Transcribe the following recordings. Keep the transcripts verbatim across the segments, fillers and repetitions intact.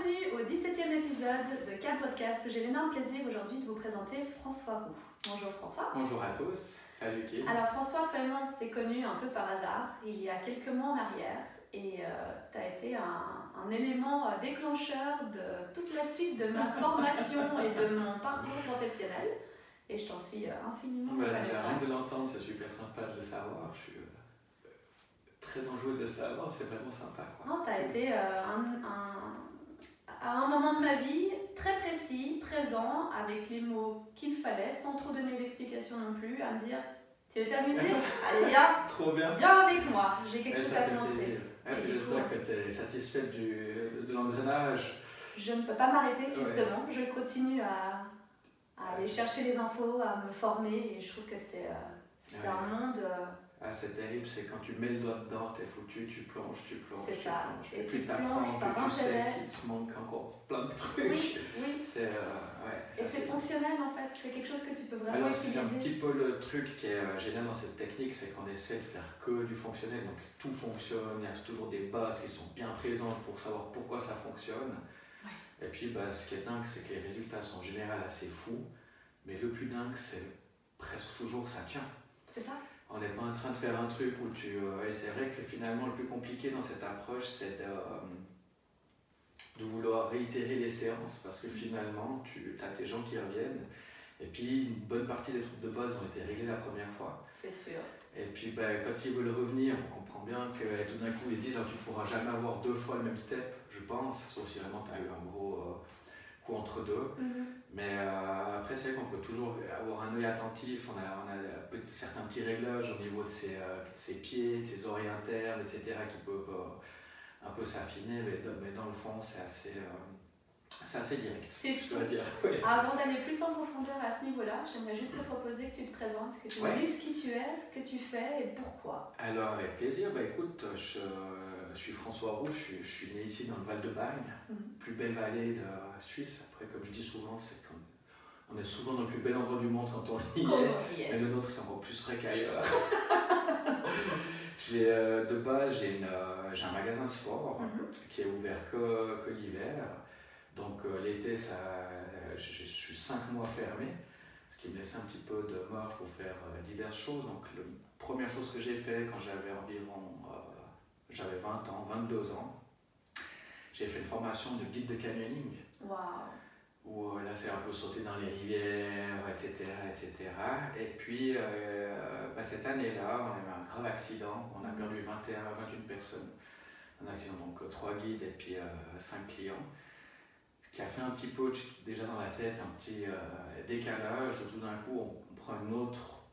Bienvenue au dix-septième épisode de Cat Podcast où j'ai l'énorme plaisir aujourd'hui de vous présenter François Roux. Bonjour François. Bonjour à tous, salut Kim. Alors François, toi et moi on s'est connus un peu par hasard il y a quelques mois en arrière et euh, tu as été un, un élément déclencheur de toute la suite de ma formation et de mon parcours professionnel et je t'en suis infiniment bah, reconnaissante. Rien de l'entendre, c'est super sympa de le savoir. Je suis euh, très enjoué de le savoir, c'est vraiment sympa. Tu as été euh, un, un, à un moment de ma vie très précis, présent, avec les mots qu'il fallait, sans trop donner d'explication non plus, à me dire tu veux t'amuser? Allez, viens, Trop bien. viens avec moi, j'ai quelque Mais chose ça à fait te montrer. plaisir. Ouais, Et du j'espère coup, que tu es satisfaite du, de, de l'engrenage. Je ne peux pas m'arrêter justement, Ouais. je continue à, à aller chercher les infos, à me former et je trouve que c'est euh, Ouais. un monde. Euh, Ah, c'est terrible, c'est quand tu mets le doigt dedans, t'es foutu, tu plonges, tu plonges, C'est tu ça. plonges. Et plus tu t'apprends, plonges par plus tu sais intérêt. qu'il te manque encore plein de trucs. oui, oui. C'est euh, ouais, Et ça, c'est fonctionnel en fait, c'est quelque chose que tu peux vraiment Alors c'est un utiliser. petit peu le truc qui est euh, génial dans cette technique, c'est qu'on essaie de faire que du fonctionnel, donc tout fonctionne, il y a toujours des bases qui sont bien présentes pour savoir pourquoi ça fonctionne. Ouais. Et puis bah, ce qui est dingue, c'est que les résultats sont en général assez fous, mais le plus dingue, c'est presque toujours ça tient. C'est ça. On n'est pas en train de faire un truc où tu... Euh, et c'est vrai que finalement le plus compliqué dans cette approche, c'est de, euh, de vouloir réitérer les séances, parce que finalement, tu as tes gens qui reviennent, et puis une bonne partie des trucs de base ont été réglés la première fois. C'est sûr. Et puis ben, quand ils veulent revenir, on comprend bien que tout d'un coup ils se disent ah, tu ne pourras jamais avoir deux fois le même step, je pense, sauf si vraiment tu as eu un gros euh, coup entre deux. Mm-hmm. Mais euh, après c'est vrai qu'on peut toujours avoir un œil attentif, on a, on a certains petits réglages au niveau de ses, euh, de ses pieds, de ses oreilles internes, et cetera qui peuvent euh, un peu s'affiner, mais, mais dans le fond c'est assez... Euh, C'est assez direct, C'est je dois dire. Oui. Avant d'aller plus en profondeur à ce niveau-là, j'aimerais juste te proposer que tu te présentes, que tu Ouais. me dises qui tu es, ce que tu fais et pourquoi. Alors avec plaisir, bah, écoute, je, je suis François Roux, je suis, je suis né ici dans le Val-de-Bagne, Mm-hmm. plus belle vallée de Suisse. Après, comme je dis souvent, c'est qu'on on est souvent dans le plus bel endroit du monde quand on y est, mais le nôtre c'est encore plus frais qu'ailleurs. euh, de base, j'ai euh, un magasin de sport mm-hmm. qui est ouvert que, que l'hiver. Donc euh, l'été, ça, euh, je, je suis cinq mois fermé, ce qui me laissait un petit peu de marge pour faire euh, diverses choses. Donc la première chose que j'ai fait quand j'avais environ, euh, j'avais vingt ans, vingt-deux ans, j'ai fait une formation de guide de canyoning. Wow. Où euh, là c'est un peu sauter dans les rivières, et cetera et cetera. Et puis euh, bah, cette année-là, on a eu un grave accident, on a perdu vingt et un à vingt et une personnes. Un accident, donc euh, trois guides et puis euh, cinq clients. Qui a fait un petit peu déjà dans la tête un petit euh, décalage, tout d'un coup on, on prend une autre,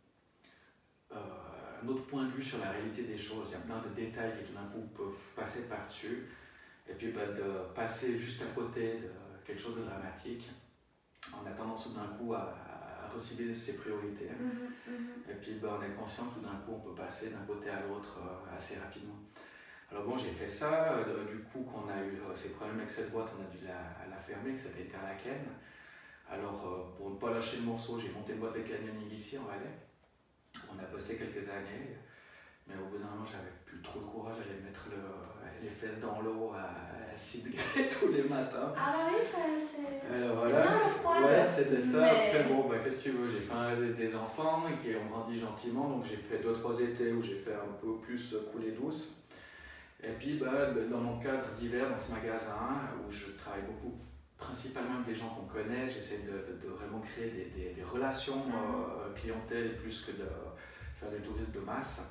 euh, un autre point de vue sur la réalité des choses, il y a plein de détails qui tout d'un coup peuvent passer par-dessus, et puis bah, de passer juste à côté de quelque chose de dramatique, on a tendance tout d'un coup à, à recibler ses priorités, mmh, mmh. et puis bah, on est conscient que tout d'un coup on peut passer d'un côté à l'autre euh, assez rapidement. Alors bon, j'ai fait ça, euh, du coup qu'on a eu euh, ces problèmes avec cette boîte, on a dû la, la fermer, que c'était Interlaken. Alors euh, pour ne pas lâcher le morceau, j'ai monté une boîte de canyoning ici en Valais. On a bossé quelques années, mais au bout d'un moment j'avais plus trop de courage, j'allais mettre le, les fesses dans l'eau à, à six degrés tous les matins. Ah bah oui, c'est voilà. bien l'eau froide. Ouais, c'était ça. Mais... Après bon, bah, qu'est-ce que tu veux, j'ai fait un, des enfants qui ont grandi gentiment, donc j'ai fait deux trois étés où j'ai fait un peu plus couler douce. Et puis bah, dans mon cadre d'hiver dans ce magasin où je travaille beaucoup principalement avec des gens qu'on connaît, j'essaie de, de, de vraiment créer des, des, des relations euh, clientèle plus que de faire du tourisme de masse.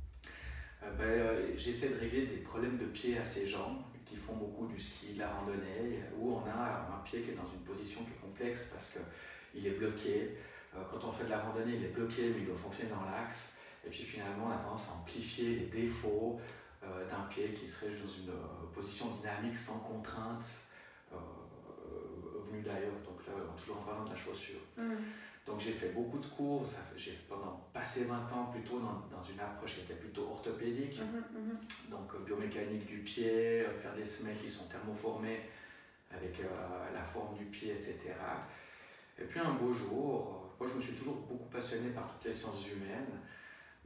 Euh, bah, euh, j'essaie de régler des problèmes de pied à ces gens qui font beaucoup du ski, de la randonnée, où on a un pied qui est dans une position qui est complexe parce qu'il est bloqué. Euh, quand on fait de la randonnée, il est bloqué mais il doit fonctionner dans l'axe. Et puis finalement on a tendance à amplifier les défauts Euh, d'un pied qui serait dans une euh, position dynamique sans contrainte euh, euh, venue d'ailleurs, donc là toujours en parlant de la chaussure. Mm. Donc j'ai fait beaucoup de cours, j'ai pendant passé vingt ans plutôt dans, dans une approche qui était plutôt orthopédique, mm -hmm. donc euh, biomécanique du pied, euh, faire des semelles qui sont thermoformées avec euh, la forme du pied, et cetera. Et puis un beau jour, euh, moi je me suis toujours beaucoup passionné par toutes les sciences humaines.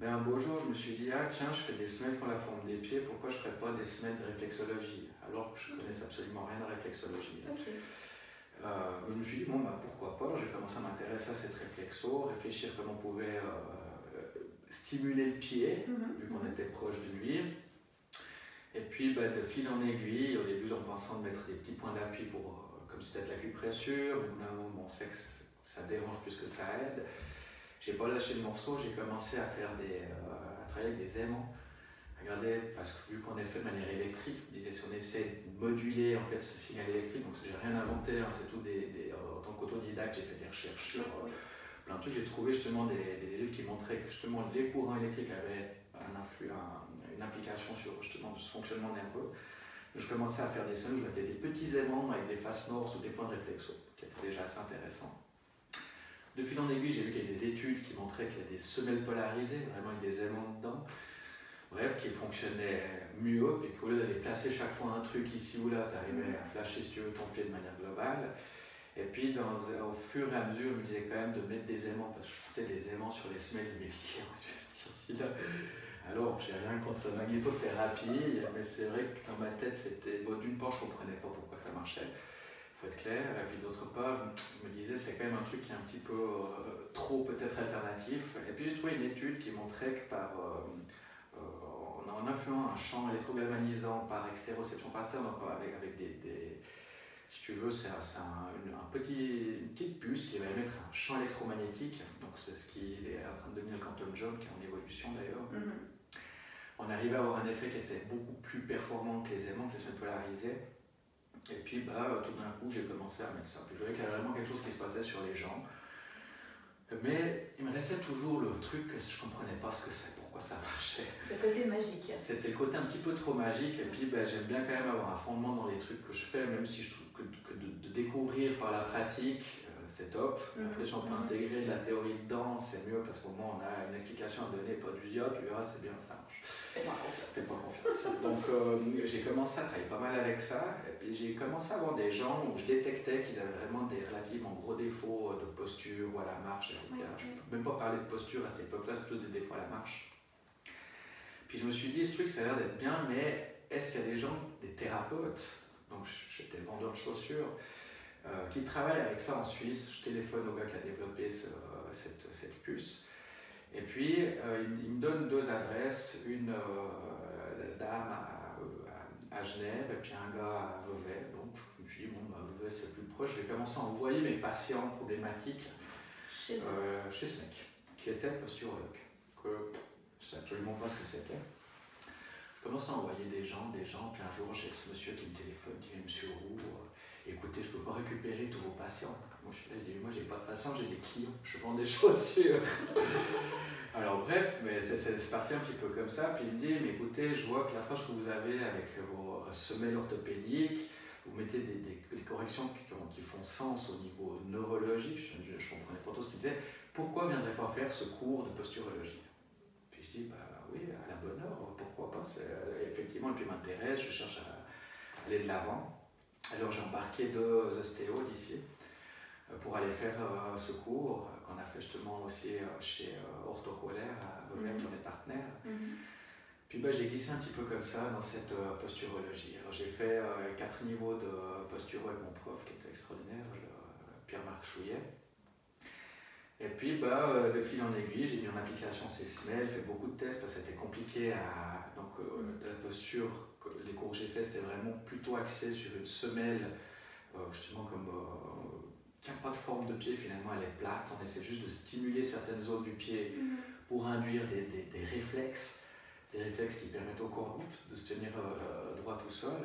Mais un beau jour, je me suis dit, ah tiens, je fais des semelles pour la forme des pieds, pourquoi je ne ferais pas des semelles de réflexologie? Alors que je ne connaissais absolument rien de réflexologie. Okay. Euh, je me suis dit, bon, bah, pourquoi pas? J'ai commencé à m'intéresser à cette réflexo, réfléchir comment on pouvait euh, stimuler le pied, Mm-hmm. vu qu'on était proche de lui. Et puis, bah, de fil en aiguille, au début, en pensant de mettre des petits points d'appui pour, euh, comme c'était de l'acupressure, ou là, bon, on sait que ça dérange plus que ça aide. J'ai pas lâché le morceau, j'ai commencé à faire des, euh, à travailler avec des aimants. Regardez, parce que vu qu'on est fait de manière électrique, je disais, si on essaie de moduler en fait ce signal électrique, donc j'ai rien inventé, hein, c'est tout des, des euh, en tant qu'autodidacte, j'ai fait des recherches sur euh, plein de trucs. J'ai trouvé justement des, des études qui montraient que justement les courants électriques avaient un influx, un, une implication sur justement ce fonctionnement nerveux. Je commençais à faire des sons, je mettais des petits aimants avec des faces nord ou des points de réflexo, qui étaient déjà assez intéressants. De fil en aiguille, j'ai vu qu'il y a des études qui montraient qu'il y a des semelles polarisées, vraiment avec des aimants dedans. Bref, qui fonctionnaient mieux, et qu'au lieu d'aller placer chaque fois un truc ici ou là, tu arrivais à flasher si tu veux ton pied de manière globale. Et puis dans, au fur et à mesure, je me disais quand même de mettre des aimants, parce que je foutais des aimants sur les semelles de mes pieds. celui-là. Alors, j'ai rien contre la magnétothérapie, mais c'est vrai que dans ma tête, c'était. Bon, d'une part, je ne comprenais pas pourquoi ça marchait, il faut être clair, et puis d'autre part, je me disais, c'est quand même un truc qui est un petit peu euh, trop peut-être alternatif. Et puis j'ai trouvé une étude qui montrait que par. Euh, euh, en influant un champ électrogalvanisant par extéroception par terre, donc avec, avec des, des. Si tu veux, c'est un, un, un petit, une petite puce qui va émettre un champ électromagnétique, donc c'est ce qui est en train de devenir le quantum jump, qui est en évolution d'ailleurs. Mm-hmm. On arrivait à avoir un effet qui était beaucoup plus performant que les aimants, que les semelles polarisées. Et puis bah, tout d'un coup, j'ai commencé à mettre ça. Puis je voyais qu'il y avait vraiment quelque chose qui se passait sur les gens. Mais il me restait toujours le truc que je ne comprenais pas ce que c'est, pourquoi ça marchait. C'est le côté magique. C'était le côté un petit peu trop magique. Et puis bah, j'aime bien quand même avoir un fondement dans les trucs que je fais, même si je trouve que, que de, de découvrir par la pratique, euh, c'est top. Mm-hmm. Après, si on peut mm-hmm. intégrer de la théorie dedans, c'est mieux parce qu'au moins on a une explication à donner, pas du dire, tu verras, c'est bien, ça marche. Fais-moi confiance. Fais-moi confiance. Donc euh, j'ai commencé à travailler pas mal avec ça. Et puis j'ai commencé à avoir des gens où je détectais qu'ils avaient vraiment des relativement gros défauts de posture ou à la marche, et cetera. Oui, je ne peux même pas parler de posture à cette époque-là, c'est plutôt des défauts à la marche. Puis je me suis dit, ce truc, ça a l'air d'être bien, mais est-ce qu'il y a des gens, des thérapeutes, donc j'étais vendeur de chaussures, euh, qui travaillent avec ça en Suisse. Je téléphone au gars qui a développé ce, cette, cette puce. Et puis, euh, il, il me donne deux adresses, une euh, dame à, à, à Genève et puis un gars à Vevey. Donc je me suis dit, bon, bah, Vevey c'est plus proche. J'ai commencé à envoyer mes patients problématiques chez, euh, chez ce mec, qui était posturologue. Que je ne sais absolument pas ce que c'était. Je commence à envoyer des gens, des gens, puis un jour j'ai ce monsieur qui me téléphone, qui dit, monsieur Roux, euh, écoutez, je ne peux pas récupérer tous vos patients. Moi, je suis là, je dis, moi, j'ai pas de patients, j'ai des clients, je vends des chaussures. Alors, bref, mais c'est parti un petit peu comme ça. Puis il me dit, mais écoutez, je vois que l'approche que vous avez avec vos semelles orthopédiques, vous mettez des, des, des corrections qui, ont, qui font sens au niveau neurologique. Je ne comprenais pas trop ce qu'il disait. Pourquoi ne viendrait pas faire ce cours de posturologie? Puis je dis, bah oui, à la bonne heure, pourquoi pas. Effectivement, et puis m'intéresse, je cherche à aller de l'avant. Alors j'ai embarqué deux ostéos d'ici pour aller faire euh, ce cours qu'on a fait justement aussi euh, chez euh, Orthocolaire à Vevey, qui on est partenaire. Mm-hmm. Puis bah, j'ai glissé un petit peu comme ça dans cette euh, posturologie. Alors j'ai fait euh, quatre niveaux de posturo avec mon prof qui était extraordinaire, Pierre-Marc Chouillet. Et puis bah, euh, de fil en aiguille, j'ai mis en application ces semelles, fait beaucoup de tests parce que c'était compliqué à. Donc euh, de la posture, les cours que j'ai fait, c'était vraiment plutôt axé sur une semelle, euh, justement comme. Euh, qui n'a pas de forme de pied, finalement elle est plate, on essaie juste de stimuler certaines zones du pied mmh. pour induire des, des, des réflexes, des réflexes qui permettent au corps de se tenir euh, droit tout seul.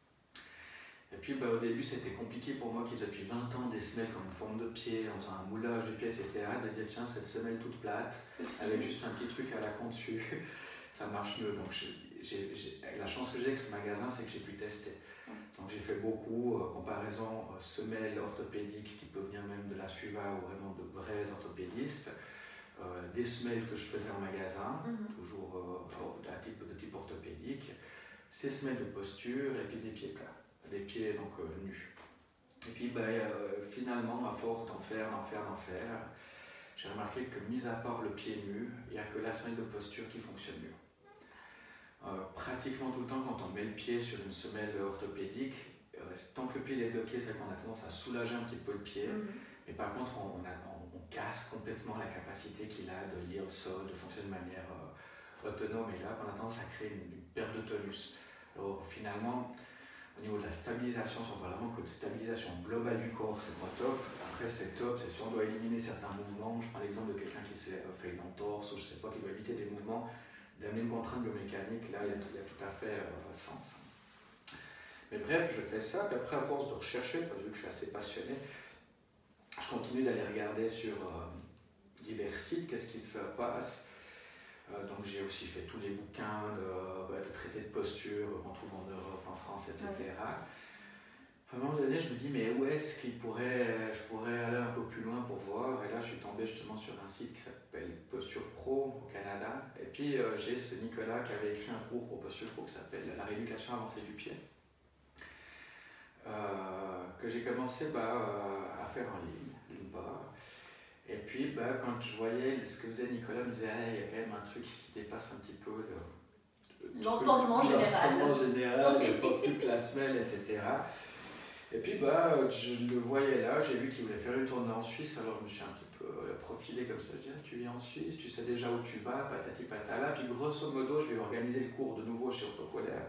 Et puis bah, au début c'était compliqué pour moi qui faisait depuis vingt ans des semelles comme une forme de pied, en faisant un moulage du pied, et cetera, de dire tiens cette semelle toute plate, avec juste un petit truc à la con dessus, ça marche mieux. Donc j'ai, j'ai, la chance que j'ai avec ce magasin, c'est que j'ai pu tester. Donc j'ai fait beaucoup, euh, comparaison euh, semelles orthopédiques qui peuvent venir même de la Suva ou vraiment de vrais orthopédistes, euh, des semelles que je faisais en magasin, mm-hmm. toujours euh, de, type, de type orthopédique, ces semelles de posture et puis des pieds plats, des pieds donc euh, nus. Et puis bah, euh, finalement, à force d'en faire, d'en faire, d'en faire, j'ai remarqué que, mis à part le pied nu, il n'y a que la semelle de posture qui fonctionne mieux. Euh, pratiquement tout le temps, quand on met le pied sur une semelle orthopédique, euh, tant que le pied est bloqué, c'est qu'on a tendance à soulager un petit peu le pied. Mm-hmm. Mais par contre, on, on, a, on, on casse complètement la capacité qu'il a de lire le sol, de fonctionner de manière euh, autonome. Et là, on a tendance à créer une, une perte de tonus. Alors finalement, au niveau de la stabilisation, si on parle vraiment que de stabilisation globale du corps, c'est pas top. Après, c'est top, c'est si on doit éliminer certains mouvements. Je prends l'exemple de quelqu'un qui s'est fait une entorse, ou je sais pas, qui doit éviter des mouvements, d'amener une contrainte biomécanique, là, il y a, il y a tout à fait euh, sens. Mais bref, je fais ça, puis après, à force de rechercher, parce que je suis assez passionné, je continue d'aller regarder sur euh, divers sites, qu'est-ce qui se passe. Euh, donc j'ai aussi fait tous les bouquins de, bah, de traités de posture qu'on trouve en Europe, en France, et cetera. Ouais. À un moment donné, je me dis, mais où est-ce qu'il pourrait, je pourrais aller un peu plus loin pour voir? Et là, je suis tombé justement sur un site qui s'appelle Posture Pro au Canada. Et puis, euh, j'ai ce Nicolas qui avait écrit un cours pour Posture Pro qui s'appelle La rééducation avancée du pied. Euh, que j'ai commencé bah, euh, à faire en ligne, d'une part. Et puis, bah, quand je voyais ce que faisait Nicolas, je me disais, ah, il y a quand même un truc qui dépasse un petit peu le, l'entendement général. L'entendement général, il n'y a pas plus que la semelle, et cetera. Et puis, bah, je le voyais là, j'ai vu qu'il voulait faire une tournée en Suisse, alors je me suis un petit peu profilé comme ça. Je dis, tu viens en Suisse, tu sais déjà où tu vas, patati patala. Puis, grosso modo, je vais organiser le cours de nouveau chez Orthopolaire,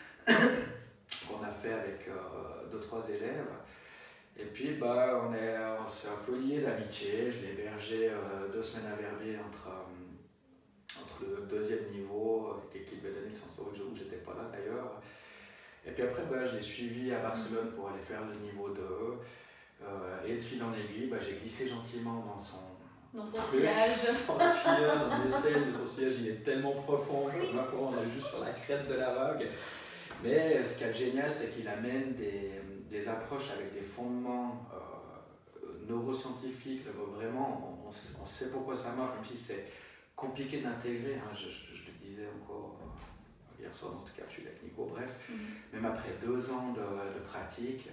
qu'on a fait avec euh, deux, trois élèves. Et puis, bah, on est, on s'est un peu liés d'amitié. Je l'ai hébergé euh, deux semaines à Verbier entre, euh, entre le deuxième niveau, avec l'équipe de Daniel Sansoro, où j'étais pas là d'ailleurs. Et puis après, bah, je l'ai suivi à Barcelone pour aller faire le niveau deux. Euh, et de fil en aiguille, bah, j'ai glissé gentiment dans son, dans son sillage. Son sillage, on essaie, mais son sillage il est tellement profond que ma foi, on est juste sur la crête de la vague. Mais ce qui est génial, c'est qu'il amène des, des approches avec des fondements euh, neuroscientifiques. Vraiment, on, on sait pourquoi ça marche, même si c'est compliqué d'intégrer. Hein, je, je, je le disais encore euh, hier soir dans cette capsule avec Nico. Bref, mm-hmm. Même après deux ans de, de pratique,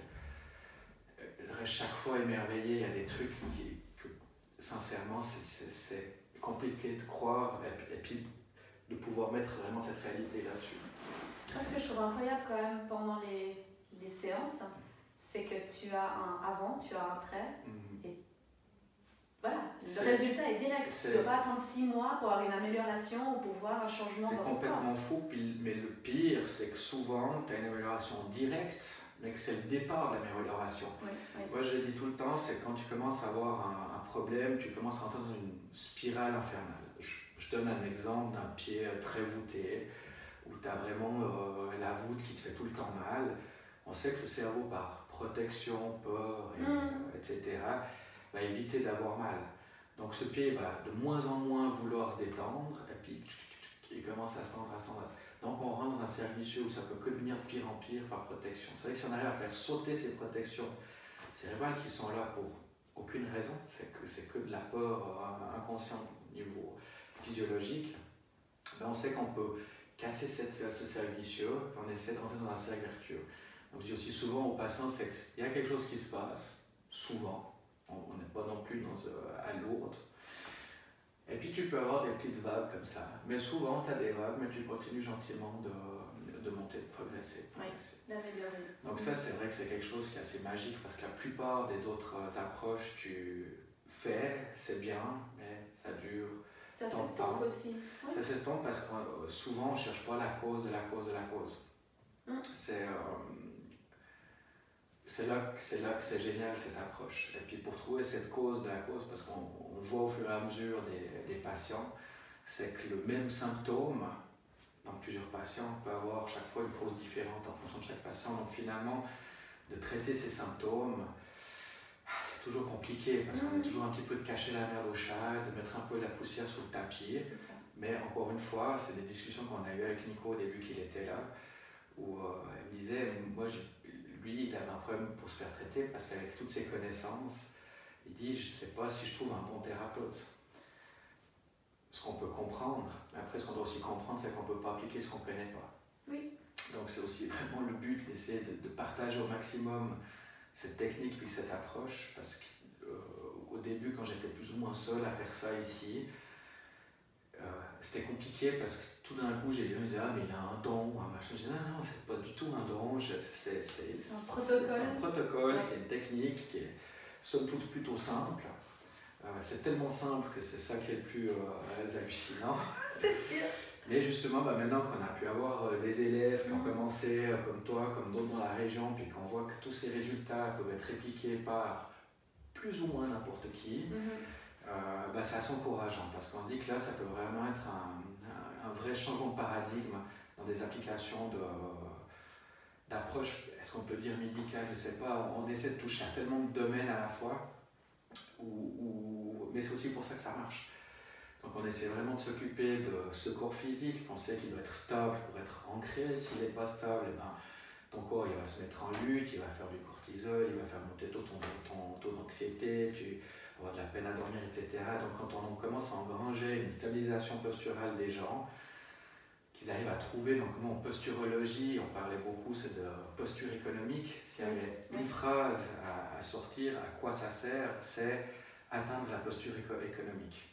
je reste chaque fois émerveillé. Il y a des trucs qui, que, sincèrement, c'est compliqué de croire et, et puis de pouvoir mettre vraiment cette réalité là-dessus. Ce que je trouve incroyable quand même pendant les, les séances, c'est que tu as un avant, tu as un après, mmh. et voilà, le résultat est direct. Tu ne dois pas attendre six mois pour avoir une amélioration ou pour voir un changement dans ton corps. C'est complètement fou, mais le pire, c'est que souvent, tu as une amélioration directe, mais que c'est le départ de l'amélioration. Oui, oui. Moi, je dis tout le temps, c'est quand tu commences à avoir un, un problème, tu commences à rentrer dans une spirale infernale. Je, je donne un exemple d'un pied très voûté, où tu as vraiment euh, la voûte qui te fait tout le temps mal. On sait que le cerveau, par protection, peur, et, mmh. euh, et cetera, va éviter d'avoir mal. Donc ce pied va de moins en moins vouloir se détendre, et puis il commence à se tendre, à se tendre. Donc on rentre dans un cercle vicieux où ça peut que devenir de pire en pire par protection. C'est vrai que si on arrive à faire sauter ces protections cérébrales qui sont là pour aucune raison, c'est que c'est que de la peur euh, inconsciente au niveau physiologique, ben on sait qu'on peut casser cette, ce cercle vicieux, et on essaie de rentrer dans un cercle vertueux. Donc je dis aussi souvent aux patients, c'est qu'il y a quelque chose qui se passe, souvent, on n'est pas non plus dans, euh, à Lourdes, et puis tu peux avoir des petites vagues comme ça, mais souvent tu as des vagues, mais tu continues gentiment de, de monter, de progresser. De progresser. Oui, d'améliorer. Donc ça, c'est vrai que c'est quelque chose qui est assez magique, parce que la plupart des autres approches, tu fais, c'est bien, mais ça dure. Ça s'estompe aussi. Oui. Ça s'estompe parce que euh, souvent on ne cherche pas la cause de la cause de la cause. Mm. C'est euh, là, là que c'est génial cette approche. Et puis pour trouver cette cause de la cause, parce qu'on on voit au fur et à mesure des, des patients, c'est que le même symptôme, dans plusieurs patients, peut avoir chaque fois une cause différente en fonction de chaque patient. Donc finalement, de traiter ces symptômes, c'est toujours compliqué parce qu'on mmh. est toujours un petit peu de cacher la merde au chat, de mettre un peu la poussière sous le tapis. Mais encore une fois, c'est des discussions qu'on a eues avec Nico au début qu'il était là, où euh, il me disait, moi, lui, il avait un problème pour se faire traiter parce qu'avec toutes ses connaissances, il dit, je ne sais pas si je trouve un bon thérapeute. Ce qu'on peut comprendre, mais après ce qu'on doit aussi comprendre, c'est qu'on ne peut pas appliquer ce qu'on ne connaît pas. Oui. Donc c'est aussi vraiment le but d'essayer de, de partager au maximum cette technique puis cette approche, parce qu'au au début, quand j'étais plus ou moins seul à faire ça ici, euh, c'était compliqué parce que tout d'un coup, j'ai des gens qui disaient ah, mais il a un don, un machin. J'ai dit non, non, c'est pas du tout un don, c'est un protocole. C'est un protocole, ouais. C'est une technique qui est somme toute plutôt simple. Euh, c'est tellement simple que c'est ça qui est le plus euh, hallucinant. C'est sûr. Mais justement, bah maintenant qu'on a pu avoir euh, des élèves qui ont mmh. commencé, euh, comme toi, comme d'autres dans la région, puis qu'on voit que tous ces résultats peuvent être répliqués par plus ou moins n'importe qui, mmh. euh, bah c'est assez encourageant parce qu'on se dit que là, ça peut vraiment être un, un, un vrai changement de paradigme dans des applications de, d'approche, est-ce qu'on peut dire médicale, je ne sais pas, on essaie de toucher à tellement de domaines à la fois, où, où, mais c'est aussi pour ça que ça marche. Donc on essaie vraiment de s'occuper de ce corps physique, on sait qu'il doit être stable pour être ancré. S'il n'est pas stable, eh ben, ton corps il va se mettre en lutte, il va faire du cortisol, il va faire monter ton, ton taux d'anxiété, tu vas avoir de la peine à dormir, et cetera. Donc quand on commence à engranger une stabilisation posturale des gens, qu'ils arrivent à trouver, donc nous en posturologie, on parlait beaucoup, c'est de posture économique. S'il y avait une phrase à, à sortir, à quoi ça sert, c'est atteindre la posture éco économique.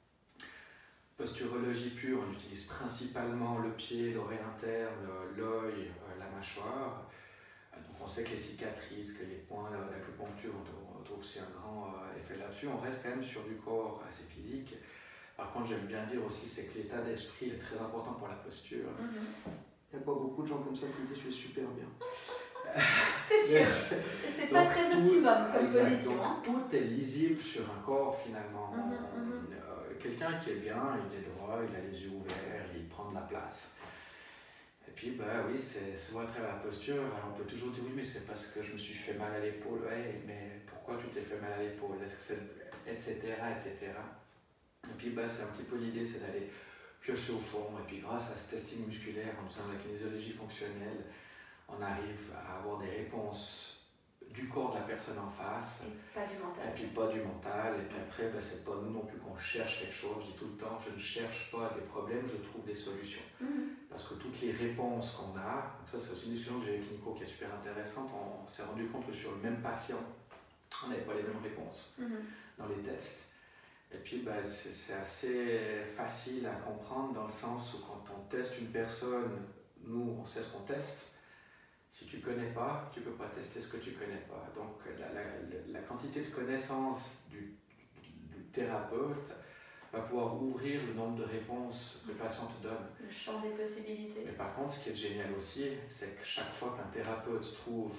Posturologie pure, on utilise principalement le pied, l'oreille interne, l'œil, la mâchoire. Donc on sait que les cicatrices, que les points d'acupuncture ont aussi un grand effet là-dessus. On reste quand même sur du corps assez physique. Par contre, j'aime bien dire aussi, c'est que l'état d'esprit est très important pour la posture. Mm-hmm. Il n'y a pas beaucoup de gens comme ça qui disent je suis super bien. C'est sûr. C'est pas très tout, optimum comme exact, position. Donc, tout est lisible sur un corps finalement. Mm-hmm, mm-hmm. Euh, Quelqu'un qui est bien, il est droit, il a les yeux ouverts, il prend de la place. Et puis, bah oui, c'est souvent à travers la posture. Alors on peut toujours dire oui, mais c'est parce que je me suis fait mal à l'épaule. Ouais, mais pourquoi tu t'es fait mal à l'épaule? Est-ce que c'est. etc. etc. Et puis, bah, c'est un petit peu l'idée, c'est d'aller piocher au fond. Et puis, grâce à ce testing musculaire, en faisant de la kinésiologie fonctionnelle, on arrive à avoir des réponses du corps de la personne en face. Et pas du mental. Et puis pas du mental. Et puis après, ben, c'est pas nous non plus qu'on cherche quelque chose. Je dis tout le temps, je ne cherche pas des problèmes, je trouve des solutions. Mm-hmm. Parce que toutes les réponses qu'on a, donc ça c'est aussi une discussion que j'ai avec Nico qui est super intéressante, on, on s'est rendu compte que sur le même patient, on n'avait pas les mêmes réponses mm-hmm. dans les tests. Et puis ben, c'est assez facile à comprendre dans le sens où quand on teste une personne, nous on sait ce qu'on teste. Si tu ne connais pas, tu ne peux pas tester ce que tu ne connais pas. Donc la, la, la quantité de connaissances du, du thérapeute va pouvoir ouvrir le nombre de réponses que le patient te donne. Le champ des possibilités. Mais par contre, ce qui est génial aussi, c'est que chaque fois qu'un thérapeute trouve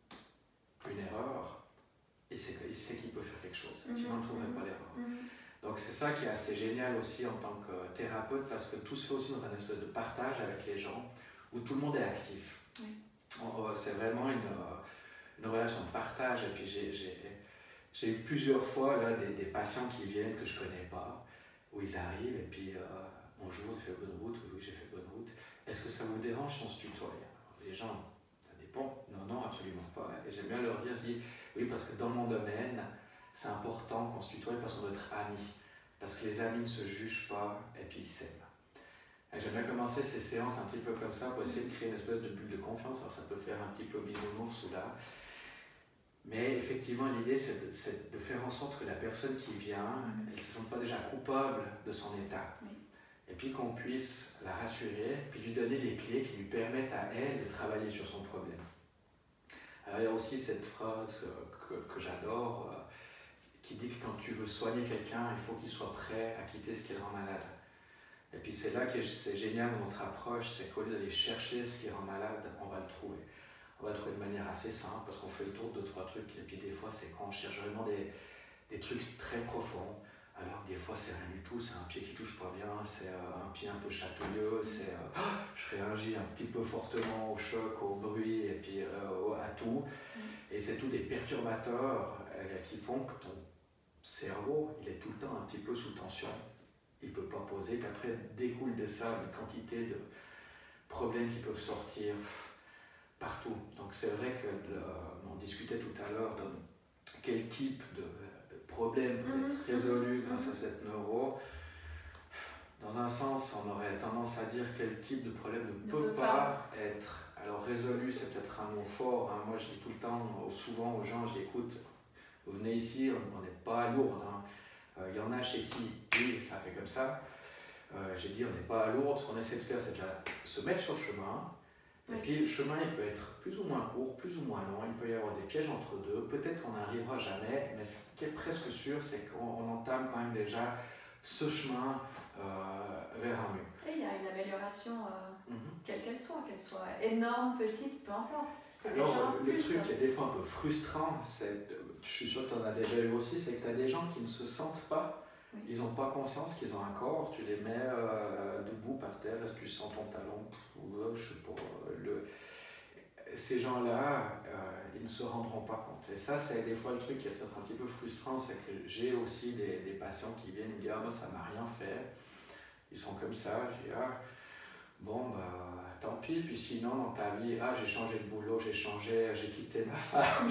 une erreur, il sait qu'il peut faire quelque chose. Mm-hmm. Sinon, il ne trouverait pas l'erreur. Mm-hmm. Donc c'est ça qui est assez génial aussi en tant que thérapeute, parce que tout se fait aussi dans un espèce de partage avec les gens, où tout le monde est actif. Oui. C'est vraiment une, une relation de partage. Et puis j'ai eu plusieurs fois là, des, des patients qui viennent que je ne connais pas, où ils arrivent et puis euh, bonjour, vous avez fait bonne route? Oui, j'ai fait bonne route. Est-ce que ça vous dérange si on se tutoie? Les gens, ça dépend. Non, non, absolument pas. Et j'aime bien leur dire, je dis oui, parce que dans mon domaine, c'est important qu'on se tutoie parce qu'on doit être amis. Parce que les amis ne se jugent pas et puis ils s'aiment. J'aime bien commencer ces séances un petit peu comme ça pour essayer de créer une espèce de bulle de confiance. Alors ça peut faire un petit peu bisounours ou là. Mais effectivement, l'idée c'est de, de faire en sorte que la personne qui vient, elle ne se sente pas déjà coupable de son état. Oui. Et puis qu'on puisse la rassurer, puis lui donner les clés qui lui permettent à elle de travailler sur son problème. Alors il y a aussi cette phrase que, que j'adore, qui dit que quand tu veux soigner quelqu'un, il faut qu'il soit prêt à quitter ce qui le rend malade. Et puis c'est là que c'est génial notre approche, c'est qu'au lieu d'aller chercher ce qui rend malade, on va le trouver. On va le trouver de manière assez simple parce qu'on fait le tour de deux, trois trucs. Et puis des fois, c'est quand on cherche vraiment des, des trucs très profonds. Alors des fois, c'est rien du tout, c'est un pied qui touche pas bien, c'est euh, un pied un peu chatouilleux, c'est euh, oh, je réagis un petit peu fortement au choc, au bruit et puis euh, à tout. Et c'est tout des perturbateurs euh, qui font que ton cerveau, il est tout le temps un petit peu sous tension. Il ne peut pas poser, qu'après découle de ça une quantité de problèmes qui peuvent sortir partout. Donc c'est vrai que le, on discutait tout à l'heure de quel type de, de problème peut être mmh. résolu grâce à cette neuro. Dans un sens, on aurait tendance à dire quel type de problème ne, ne peut, peut pas, pas être. Alors résolu, c'est peut-être un mot fort. Hein. Moi, je dis tout le temps, souvent aux gens, j'écoute, vous venez ici, on n'est pas lourd. Il hein. euh, y en a chez qui, oui, ça fait comme ça. Euh, J'ai dit, on n'est pas à lourd. Ce qu'on essaie de faire, c'est déjà se mettre sur le chemin. Oui. Et puis le chemin, il peut être plus ou moins court, plus ou moins long. Il peut y avoir des pièges entre deux. Peut-être qu'on n'arrivera jamais, mais ce qui est presque sûr, c'est qu'on entame quand même déjà ce chemin euh, vers un mur. Et il y a une amélioration, euh, Mm-hmm. quelle qu'elle soit, qu'elle soit énorme, petite, peu importe. C'est déjà Alors, un le plus. truc qui est des fois un peu frustrant, c'est, je suis sûr que tu en as déjà eu aussi, c'est que tu as des gens qui ne se sentent pas, Oui. ils n'ont pas conscience qu'ils ont un corps, tu les mets euh, debout par terre, est-ce que tu sens ton talon, ou euh, je sais pas, le... ces gens-là, euh, ils ne se rendront pas compte. Et ça, c'est des fois le truc qui est peut-être un petit peu frustrant, c'est que j'ai aussi des, des patients qui viennent me dire, ah, moi ça m'a rien fait, ils sont comme ça, je dis, ah, bon, bah, tant pis. Puis sinon, dans ta vie, ah, j'ai changé de boulot, j'ai changé, j'ai quitté ma femme,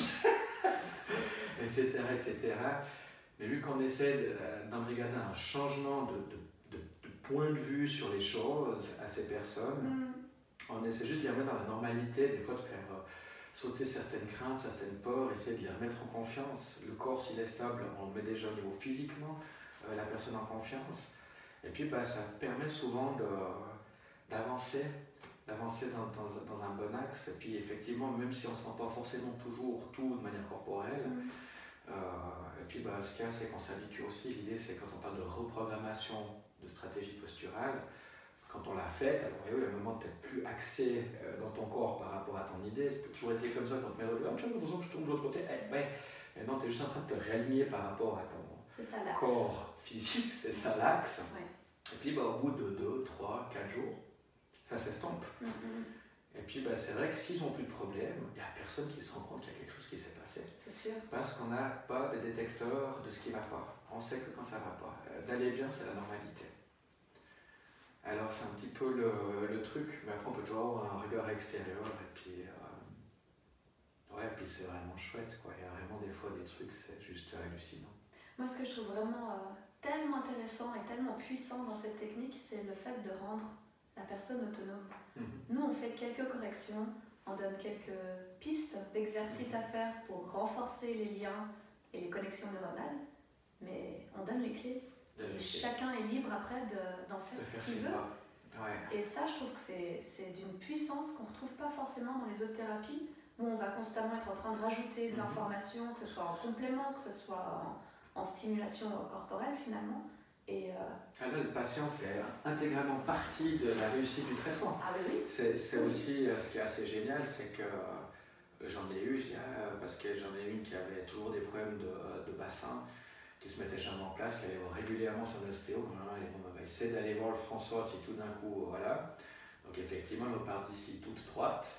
et cetera, et cetera. Mais vu qu'on essaie d'embrigader un changement de, de, de, de point de vue sur les choses à ces personnes, Mm. on essaie juste de les remettre dans la normalité, des fois de faire euh, sauter certaines craintes, certaines peurs, essayer de les remettre en confiance. Le corps, s'il est stable, on le met déjà au niveau physiquement, euh, la personne en confiance. Et puis, bah, ça permet souvent de, d'avancer, d'avancer dans, dans, dans un bon axe. Et puis, effectivement, même si on ne sent pas forcément toujours tout de manière corporelle, Mm. euh, et puis bah, ce qu'il y a, c'est qu'on s'habitue aussi. L'idée, c'est quand on parle de reprogrammation de stratégie posturale, quand on l'a faite, alors oui, à un moment, tu n'es plus axé euh, dans ton corps par rapport à ton idée. Tu as toujours été comme ça quand tu mets le oh, j'ai l'impression que je tourne de l'autre côté. Eh, ben, maintenant, tu es juste en train de te réaligner par rapport à ton C'est ça l'axe. corps physique, c'est ça l'axe. Ouais. Et puis, bah, au bout de deux, trois, quatre jours, ça s'estompe. Mm, mm. Et puis, bah, c'est vrai que s'ils n'ont plus de problème, il n'y a personne qui se rend compte qu'il y a quelque chose qui s'est passé. C'est sûr. Parce qu'on n'a pas de détecteur de ce qui ne va pas. On sait que quand ça ne va pas. Euh, D'aller bien, c'est la normalité. Alors, c'est un petit peu le, le truc, mais après, on peut toujours avoir un regard extérieur, et puis, euh, ouais, puis c'est vraiment chouette, quoi. Il y a vraiment des fois des trucs, c'est juste hallucinant. Moi, ce que je trouve vraiment euh, tellement intéressant et tellement puissant dans cette technique, c'est le fait de rendre la personne autonome. Mm-hmm. Nous, on fait quelques corrections, on donne quelques pistes d'exercices à faire pour renforcer les liens et les connexions neuronales, mais on donne les clés. Et chacun est libre après de, d'en faire de ce faire qu'il ses veut. pas. Ouais. Et ça, je trouve que c'est, c'est d'une puissance qu'on ne retrouve pas forcément dans les autres thérapies, où on va constamment être en train de rajouter de Mhm. l'information, que ce soit en complément, que ce soit en, en stimulation corporelle finalement. Et, euh... Alors, le patient fait intégralement partie de la réussite du traitement. Ah oui, oui. C'est, c'est Oui. aussi euh, ce qui est assez génial, c'est que euh, j'en ai eu, euh, parce que j'en ai une qui avait toujours des problèmes de, de bassin, qui se mettait jamais en place, qui allait voir régulièrement son ostéo. Et bon, on va essayer d'aller voir le François si tout d'un coup, voilà. Donc effectivement, elle repart d'ici toute droite.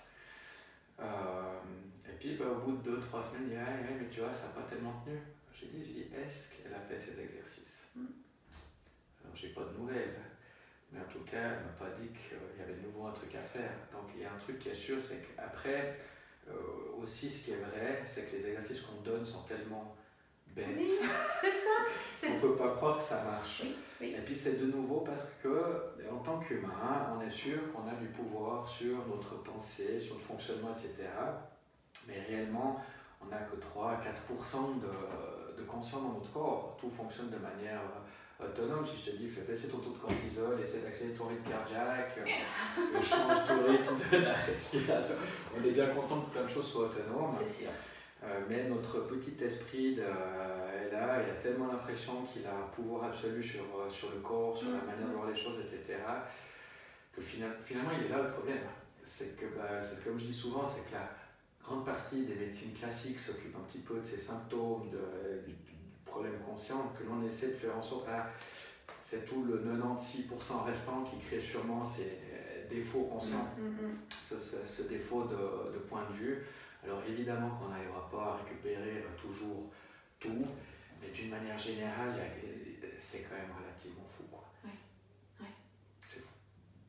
Euh, et puis bah, au bout de deux trois semaines, il dit ah, ouais, mais tu vois, ça n'a pas tellement tenu. J'ai dit, j'ai dit est-ce qu'elle a fait ses exercices? Mm. Alors j'ai pas de nouvelles, mais en tout cas, elle m'a pas dit qu'il y avait de nouveau un truc à faire. Donc il y a un truc qui est sûr, c'est qu'après, euh, aussi ce qui est vrai, c'est que les exercices qu'on donne sont tellement bêtes. Oui, c'est ça. C'est... On peut pas croire que ça marche. Oui, oui. Et puis c'est de nouveau parce que, en tant qu'humain, on est sûr qu'on a du pouvoir sur notre pensée, sur le fonctionnement, et cetera. Mais réellement, on n'a que trois à quatre pour cent de, de conscience dans notre corps. Tout fonctionne de manière autonome. Si je te dis, fais baisser ton taux de cortisol, essaie d'accélérer ton rythme cardiaque, euh, change ton rythme de la respiration. On est bien content que plein de choses soient autonomes. C'est sûr. Euh, mais notre petit esprit de, euh, est là, il a tellement l'impression qu'il a un pouvoir absolu sur, euh, sur le corps, sur la manière de voir les choses, et cetera, que final, finalement il est là le problème. C'est que, bah, c'est comme je dis souvent, c'est que la grande partie des médecines classiques s'occupe un petit peu de ces symptômes, de, du, du problème conscient, que l'on essaie de faire en sorte, ah, c'est tout le quatre-vingt-six pour cent restant qui crée sûrement ces défauts conscients, Mm-hmm. ce, ce, ce défaut de, de point de vue. Alors évidemment qu'on n'arrivera pas à récupérer euh, toujours tout, mais d'une manière générale, y a, c'est quand même relativement fou, quoi. Ouais. Ouais. C'est fou.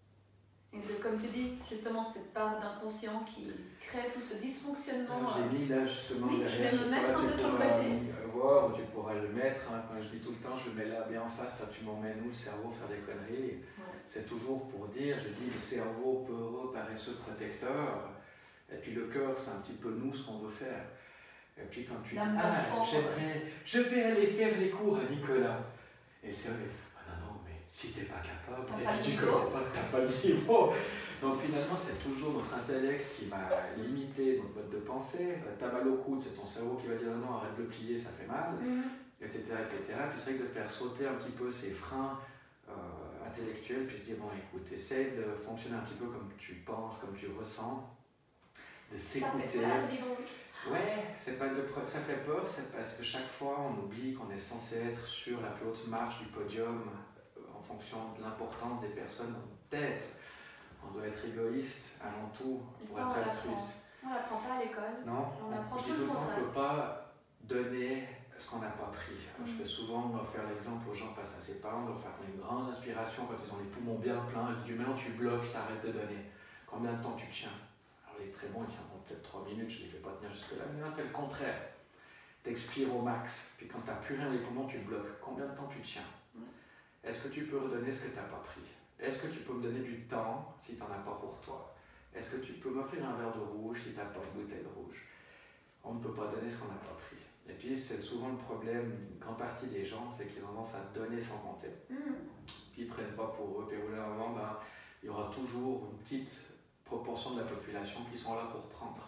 Et de, comme tu dis, justement, cette part d'inconscient qui crée tout ce dysfonctionnement. J'ai mis là justement oui, derrière, je vais me mettre un peu sur le côté. Euh, voir, tu pourras le mettre, hein, quand je dis tout le temps, je le mets là bien en face, toi tu m'emmènes où le cerveau faire des conneries. Ouais. C'est toujours pour dire, je dis le cerveau peureux, paresseux, protecteur. Et puis le cœur, c'est un petit peu nous ce qu'on veut faire. Et puis quand tu dis, L'âme ah, d'enfant, j'aimerais, je vais aller faire les cours à Nicolas. Et c'est vrai, ah non, non, mais si t'es pas capable, T'as et pas puis le tu niveau. connais pas, t'as pas le niveau. Donc finalement, c'est toujours notre intellect qui va limiter notre mode de pensée. Euh, T'as mal au coude, c'est ton cerveau qui va dire non, non, arrête de le plier, ça fait mal, Mhm. et cetera, et cetera. Puis c'est vrai que de faire sauter un petit peu ces freins euh, intellectuels, puis se dire bon, écoute, essaye de fonctionner un petit peu comme tu penses, comme tu ressens, de Ça s'écouter. fait peur, dis donc. Ouais, c'est pas de pre- ça fait peur, c'est parce que chaque fois on oublie qu'on est censé être sur la plus haute marche du podium euh, en fonction de l'importance des personnes en tête. On doit être égoïste avant tout Et pour ça, on être l'apprend. altruiste. On l'apprend pas à l'école. Non, On apprend je tout dis le tout le temps qu'on contraire. ne peut pas donner ce qu'on n'a pas pris. Alors, Mm. Je fais souvent faire l'exemple aux gens face à ses parents, leur faire une grande inspiration quand ils ont les poumons bien pleins. Je dis maintenant tu bloques, t'arrêtes de donner. Combien de temps tu tiens? Alors il est très bon, il tiendront peut-être trois minutes, je ne les fais pas tenir jusque-là. Mais là, fais le contraire. T'expires au max, puis quand tu n'as plus rien les poumons, tu bloques. Combien de temps tu tiens? Est-ce que tu peux redonner ce que tu n'as pas pris? Est-ce que tu peux me donner du temps si tu n'en as pas pour toi? Est-ce que tu peux m'offrir un verre de rouge si tu n'as pas une bouteille de rouge? On ne peut pas donner ce qu'on n'a pas pris. Et puis c'est souvent le problème d'une grande partie des gens, c'est qu'ils ont tendance à donner sans compter. Mhm. Puis ils ne prennent pas pour eux, puis au bout d'un moment, ben, il y aura toujours une petite proportion de la population qui sont là pour prendre.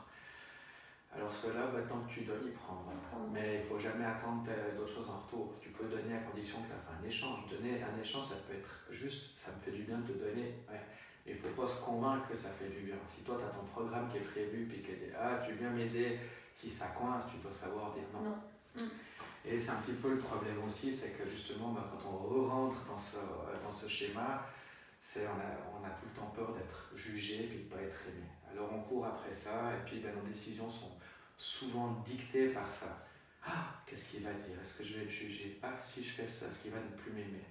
Alors ceux-là, ben, tant que tu donnes, ils prendront. Mais il ne faut jamais attendre euh, d'autres choses en retour. Tu peux donner à condition que tu as fait un échange. Donner un échange, ça peut être juste, ça me fait du bien de te donner. Ouais. Il ne faut pas se convaincre que ça fait du bien. Si toi, tu as ton programme qui est prévu, puis que ah, tu viens m'aider, si ça coince, tu dois savoir dire non. Non. Mm. Et c'est un petit peu le problème aussi, c'est que justement, ben, quand on re-rentre dans ce, dans ce schéma, c'est, on, a, on a tout le temps peur d'être jugé et de ne pas être aimé. Alors on court après ça, et puis ben, nos décisions sont souvent dictées par ça. Ah, qu'est-ce qu'il va dire? Est-ce que je vais le juger? Ah, si je fais ça, est-ce qu'il va ne plus m'aimer?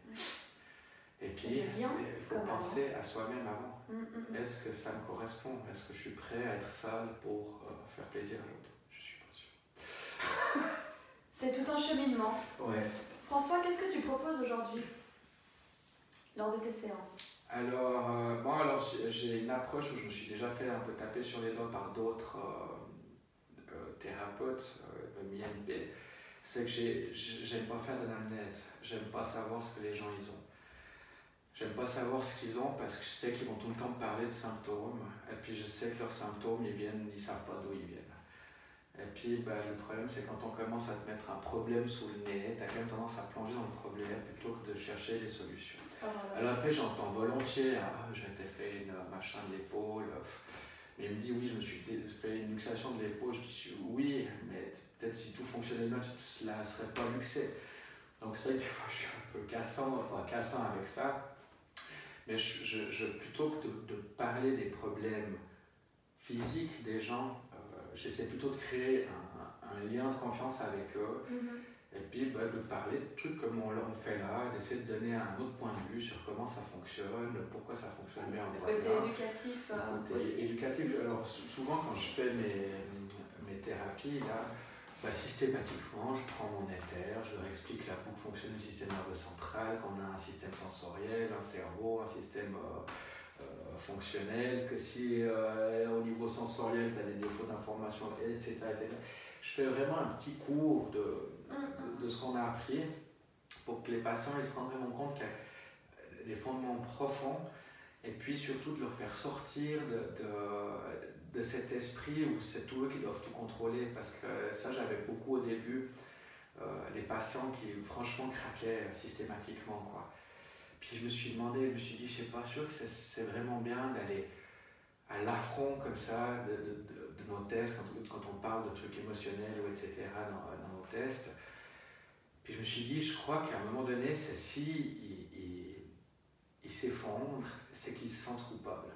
Et C'est puis, le lien, il faut comment? penser à soi-même avant. Mm, mm, mm. Est-ce que ça me correspond? Est-ce que je suis prêt à être sale pour euh, faire plaisir à l'autre? Je suis pas sûr. C'est tout un cheminement. Ouais. François, qu'est-ce que tu proposes aujourd'hui lors de tes séances? Alors, euh, bon, alors j'ai- j'ai une approche où je me suis déjà fait un peu taper sur les doigts par d'autres euh, euh, thérapeutes euh, de M I N P. C'est que j'ai- j'aime pas faire de l'amnèse. J'aime pas savoir ce que les gens ils ont. J'aime pas savoir ce qu'ils ont parce que je sais qu'ils vont tout le temps me parler de symptômes. Et puis je sais que leurs symptômes, ils viennent, ils savent pas d'où ils viennent. Et puis ben, le problème, c'est quand on commence à te mettre un problème sous le nez, tu as quand même tendance à plonger dans le problème plutôt que de chercher des solutions. Oh, voilà. Alors après, j'entends volontiers, ah, je m'étais fait une machin de l'épaule. Mais il me dit, oui, je me suis fait une luxation de l'épaule. Je dis, oui, mais peut-être si tout fonctionnait bien, cela ne serait pas luxé. Donc c'est vrai que des fois, je suis un peu cassant, pas cassant avec ça. Mais je, je, je, plutôt que de, de parler des problèmes physiques des gens, euh, j'essaie plutôt de créer un, un lien de confiance avec eux. Mhm. Et puis bah, de parler de trucs comme on, on fait là, d'essayer de donner un autre point de vue sur comment ça fonctionne, pourquoi ça fonctionne bien ou Le pas côté bien. éducatif euh, Le côté aussi. éducatif, alors sou- souvent quand je fais mes, mes thérapies, là, bah, systématiquement je prends mon éther, je leur explique la boucle fonctionne du système nerveux central, qu'on a un système sensoriel, un cerveau, un système euh, euh, fonctionnel, que si euh, au niveau sensoriel tu as des défauts d'information, et cetera, et cetera. Je fais vraiment un petit cours de, de, de ce qu'on a appris pour que les patients ils se rendent vraiment compte qu'il y a des fondements profonds et puis surtout de leur faire sortir de, de, de cet esprit où c'est tout eux qui doivent tout contrôler parce que ça j'avais beaucoup au début euh, des patients qui franchement craquaient systématiquement quoi. Puis je me suis demandé, je me suis dit je suis pas sûr que c'est, c'est vraiment bien d'aller à l'affront comme ça de, de, de de nos tests, quand, quand on parle de trucs émotionnels ou et cetera dans, dans nos tests. Puis je me suis dit, je crois qu'à un moment donné, c'est si il, il, il s'effondre, c'est qu'il se sent coupable.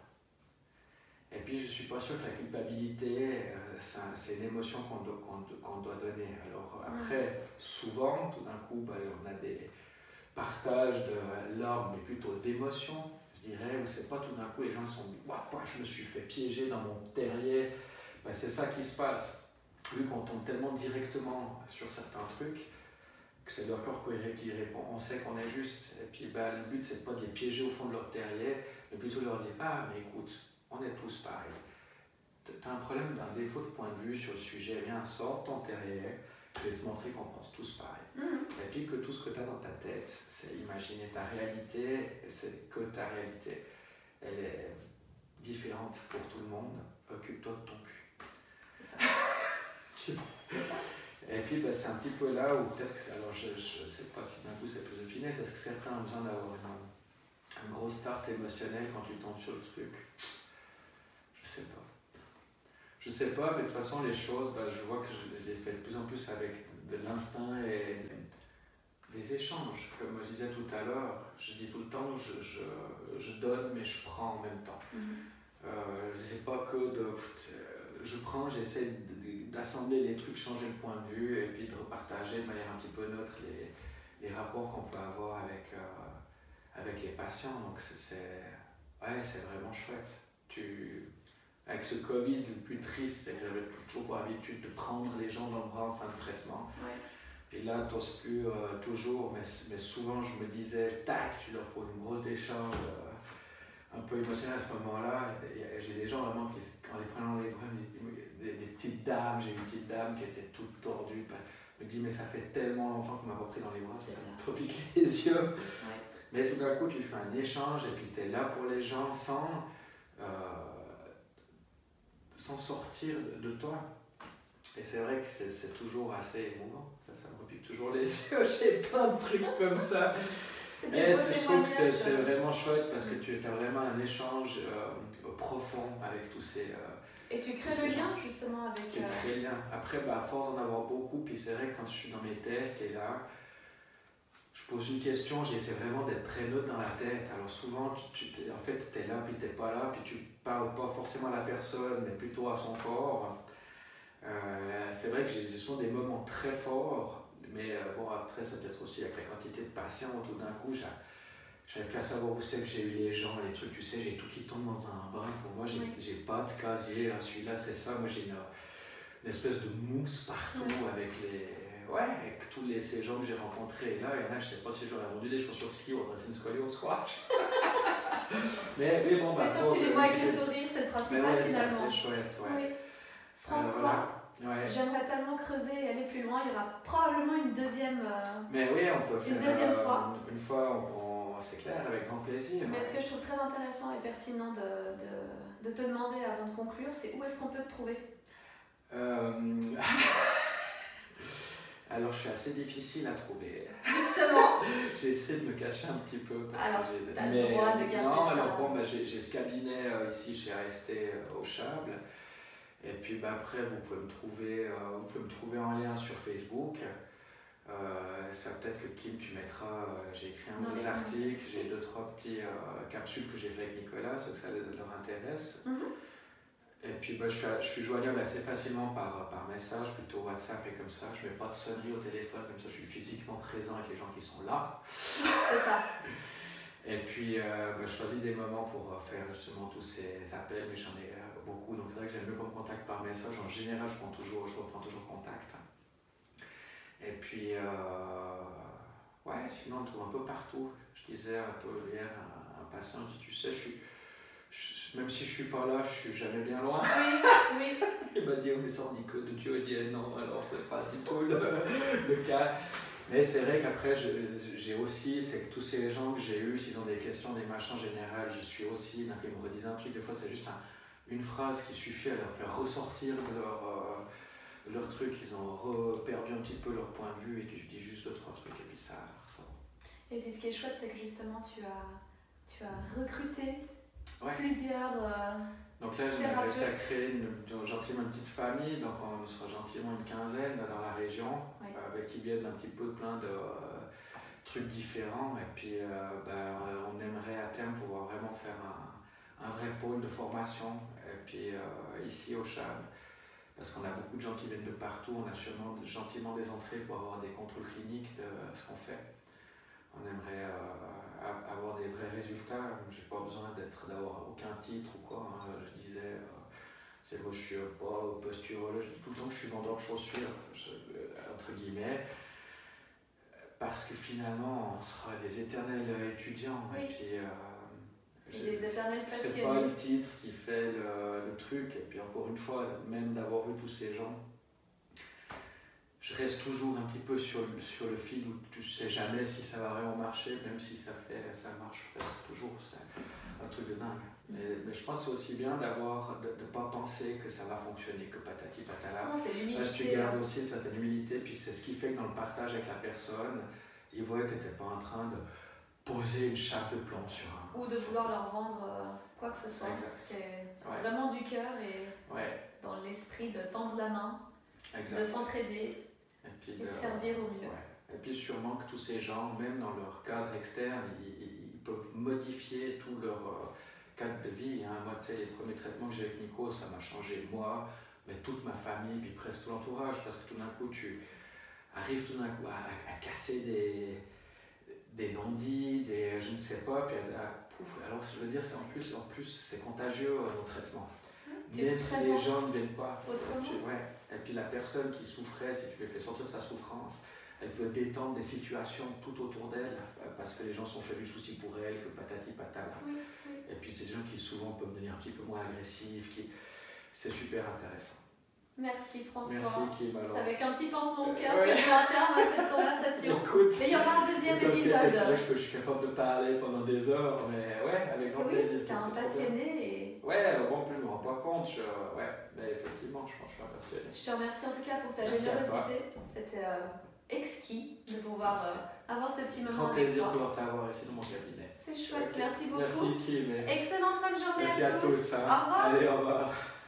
Et puis je ne suis pas sûr que la culpabilité, euh, c'est, un, c'est une émotion qu'on doit, qu'on, qu'on doit donner. Alors après, souvent, tout d'un coup, bah, on a des partages de larmes, mais plutôt d'émotions, je dirais, où c'est pas tout d'un coup les gens sont dit, waouh, je me suis fait piéger dans mon terrier. Ben, c'est ça qui se passe. Vu qu'on tombe tellement directement sur certains trucs, que c'est leur corps qui répond, on sait qu'on est juste. Et puis ben, le but, c'est pas de les piéger au fond de leur terrier, mais plutôt de leur dire, ah, mais écoute, on est tous pareils. tu as un problème d'un défaut de point de vue sur le sujet, viens, sors ton terrier, je vais te montrer qu'on pense tous pareil. Mmh. Et puis que tout ce que tu as dans ta tête, c'est imaginer ta réalité, c'est que ta réalité, elle est différente pour tout le monde, occupe-toi de ton cul. C'est ça. C'est ça. Et puis bah, c'est un petit peu là où peut-être que, alors je ne sais pas si d'un coup c'est plus de finesse, est-ce que certains ont besoin d'avoir une, une grosse start émotionnelle quand tu tombes sur le truc? Je sais pas. Je sais pas, mais de toute façon les choses, bah, je vois que je, je les fais de plus en plus avec de l'instinct et des échanges. Comme je disais tout à l'heure, je dis tout le temps, je, je, je donne mais je prends en même temps. Mmh. Euh, c'est pas que de... Je prends, j'essaie d'assembler les trucs, changer le point de vue et puis de repartager de manière un petit peu neutre les, les rapports qu'on peut avoir avec, euh, avec les patients. Donc c'est ouais, c'est vraiment chouette. Tu, avec ce Covid, le plus triste, c'est que j'avais toujours pour habitude de prendre les gens dans le bras en fin de traitement. Ouais. Et là, t'oses plus euh, toujours, mais, mais souvent je me disais, tac, tu leur faut une grosse décharge. Euh, un peu émotionnel à ce moment-là. J'ai des gens vraiment qui, en les prenant dans les bras, des, des, des petites dames, j'ai une petite dame qui était toute tordue, me dit mais ça fait tellement longtemps qu'on m'a pas pris dans les bras, ça, ça me repique les yeux. Ouais. Mais tout d'un coup tu fais un échange et puis tu es là pour les gens sans, euh, sans sortir de, de toi. Et c'est vrai que c'est toujours assez émouvant, ça, ça me repique toujours les yeux, j'ai plein de trucs comme ça. Mais je trouve que c'est vraiment chouette parce que tu as vraiment un échange euh, profond avec tous ces... Euh, et tu crées le lien justement avec... Tu euh... crées le lien. Après, bah, à force d'en avoir beaucoup, puis c'est vrai que quand je suis dans mes tests et là, je pose une question, j'essaie vraiment d'être très neutre dans la tête. Alors souvent, tu, tu en fait, tu es là, puis tu n'es pas là, puis tu parles pas forcément à la personne, mais plutôt à son corps. Euh, c'est vrai que j'ai souvent des moments très forts. Mais euh, bon, après, ça peut être aussi avec la quantité de patients, tout d'un coup, j'avais plus à savoir où c'est que j'ai eu les gens, les trucs, tu sais, j'ai tout qui tombe dans un bain. Pour moi, j'ai oui. pas de casier, celui-là, c'est ça. Moi, j'ai une, une espèce de mousse partout oui. avec les. Ouais, avec tous les, ces gens que j'ai rencontrés. Et là, il y en a, je sais pas si j'aurais vendu des chaussures ski ou adressé une scoliose, quoi. mais, mais bon, bah. Mais tant que tu les vois avec les sourires, c'est le principal ouais, finalement. C'est chouette, ouais. Oui. François. Ouais. J'aimerais tellement creuser et aller plus loin. Il y aura probablement une deuxième. Euh, Mais oui, on peut faire. Une deuxième euh, fois. Une fois, on, on, c'est clair, avec grand plaisir. Mais ouais. ce que je trouve très intéressant et pertinent de, de, de te demander avant de conclure, c'est où est-ce qu'on peut te trouver euh... Alors, je suis assez difficile à trouver. Justement. J'essaie de me cacher un petit peu. Parce alors, que tu as le droit de garder non, ça. alors bon, bah, j'ai ce cabinet euh, ici chez A S T euh, au Chable. Et puis bah, après, vous pouvez me trouver, euh, vous pouvez me trouver en lien sur Facebook. Euh, ça peut-être que Kim, tu mettras, euh, j'ai écrit un ou deux articles, j'ai deux, trois petites euh, capsules que j'ai fait avec Nicolas, ceux que ça leur intéresse. Mm-hmm. Et puis bah, je, suis, je suis joignable assez facilement par, par message, plutôt WhatsApp et comme ça. Je ne mets pas de sonnerie au téléphone, comme ça je suis physiquement présent avec les gens qui sont là. C'est ça. Et puis, euh, bah, je choisis des moments pour faire justement tous ces appels, mais j'en ai euh, beaucoup, donc c'est vrai que j'aime mieux qu'on me contacte par message. En général, je, prends toujours, je reprends toujours contact. Et puis, euh, ouais, sinon on trouve un peu partout. Je disais un peu hier à un patient, je dis, tu sais, je suis, je, même si je suis pas là, je suis jamais bien loin. Oui, oui. Il m'a dit, on est sorti que de Dieu. Je dis, eh non, alors c'est pas du tout le, le cas. Mais c'est vrai qu'après, j'ai aussi, c'est que tous ces gens que j'ai eus, s'ils ont des questions, des machins en général, je suis aussi, donc ils me redisent un truc, des fois c'est juste un, une phrase qui suffit à leur faire ressortir de leur, euh, leur truc, ils ont perdu un petit peu leur point de vue et tu dis juste deux, trois trucs et puis ça ressort. Et puis ce qui est chouette, c'est que justement tu as, tu as recruté ouais. plusieurs euh, Donc là, j'ai réussi à créer une, une, gentiment une petite famille, donc on sera gentiment une quinzaine dans la région, ouais. euh, avec qui viennent un petit peu plein de euh, trucs différents. Et puis, euh, ben, on aimerait à terme pouvoir vraiment faire un, un vrai pôle de formation. Et puis, euh, ici au Chable, parce qu'on a beaucoup de gens qui viennent de partout, on a sûrement gentiment des entrées pour avoir des contrôles cliniques de ce qu'on fait. On aimerait euh, avoir des vrais résultats. J'ai pas besoin d'être d'avoir aucun titre ou quoi. Hein. Je disais, euh, c'est moi je suis pas posturologue, je dis tout le temps que je suis vendeur de chaussures, je, entre guillemets, parce que finalement on sera des éternels étudiants. Oui. Et puis euh, Et des éternels C'est passionnés. pas le titre qui fait le, le truc. Et puis encore une fois, même d'avoir vu tous ces gens, je reste toujours un petit peu sur, sur le fil où tu sais jamais si ça va vraiment marcher, même si ça fait, ça marche presque toujours. C'est un truc de dingue. Mais, mais je pense que c'est aussi bien d'avoir, de ne pas penser que ça va fonctionner, que patati patala. Non, c'est l'humilité. Parce que tu gardes aussi une certaine humilité, puis c'est ce qui fait que dans le partage avec la personne, ils voient que tu n'es pas en train de poser une chape de plomb sur un... Ou de vouloir leur vendre euh, quoi que ce soit. Exact. C'est Ouais. vraiment du cœur et Ouais, dans l'esprit de tendre la main, exact. de s'entraider Et puis et de servir au mieux. Ouais. Et puis sûrement que tous ces gens, même dans leur cadre externe, ils, ils peuvent modifier tout leur euh, cadre de vie. Hein. Moi, tu sais, les premiers traitements que j'ai avec Nico, ça m'a changé moi, mais toute ma famille, puis presque tout l'entourage, parce que tout d'un coup, tu arrives tout d'un coup à, à casser des, des non-dits, des je ne sais pas, puis à, à, pouf, alors je veux dire, c'est en plus, en plus c'est contagieux euh, nos traitements. Tu Même te si les présentes gens ne viennent pas. autrement. Tu, ouais. Et puis la personne qui souffrait, si tu lui fais sortir de sa souffrance, elle peut détendre des situations tout autour d'elle, euh, parce que les gens sont fait du souci pour elle, que patati patata. Oui, oui. Et puis c'est des gens qui souvent peuvent devenir un petit peu moins agressifs, qui... c'est super intéressant. Merci François. Merci Kim. Alors. C'est avec un petit pansement au cœur Ouais. que je mets un terme à cette conversation. Écoute, Mais il y aura un deuxième comme épisode. c'est vrai que je suis capable de parler pendant des heures, mais ouais, avec Parce grand que plaisir. oui, t'es un c'est trop bien. passionné et Ouais, bon, en plus je me rends pas compte, je... ouais, mais effectivement, je pense que je suis un passionné. je te remercie en tout cas pour ta Merci à toi. générosité. C'était euh, exquis de pouvoir euh, avoir ce petit moment Grand avec plaisir de toi. pouvoir t'avoir ici dans mon cabinet. C'est chouette, Ok. merci beaucoup. Merci Kim. et Excellente fin de journée Merci à à tous. tous. Hein. Au revoir. Allez, au revoir.